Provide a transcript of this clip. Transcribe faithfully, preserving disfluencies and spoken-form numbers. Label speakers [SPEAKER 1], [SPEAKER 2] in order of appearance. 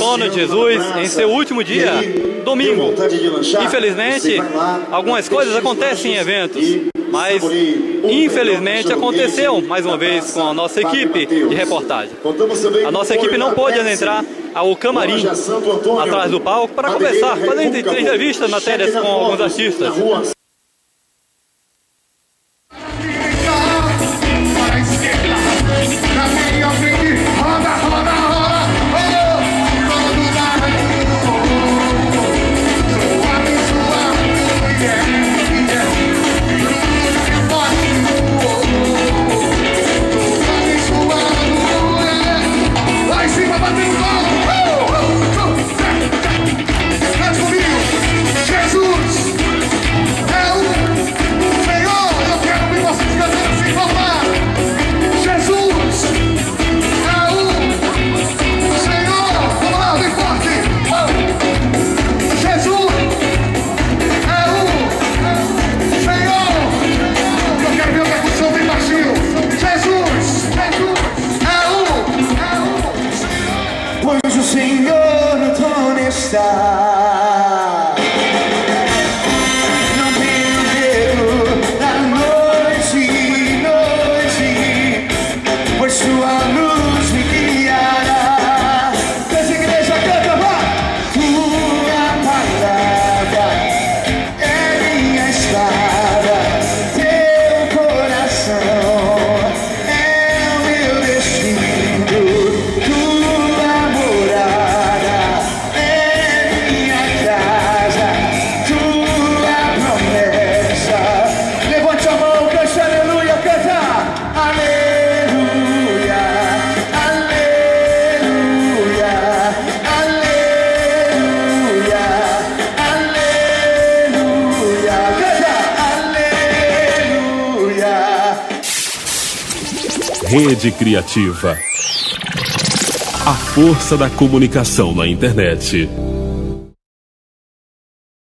[SPEAKER 1] Sono de Jesus em seu último dia, domingo. Infelizmente, algumas coisas acontecem em eventos, mas infelizmente aconteceu mais uma vez com a nossa equipe de reportagem. A nossa equipe não pôde adentrar ao camarim atrás do palco para conversar, fazer entrevistas, matérias com alguns artistas.
[SPEAKER 2] Pois o Senhor no trono está. Não tenho medo da noite, noite, pois sua luz me guiará. Essa igreja canta, vai! Tua palavra é minha espada, teu coração é o meu destino.
[SPEAKER 3] Rede Criativa. A força da comunicação na internet.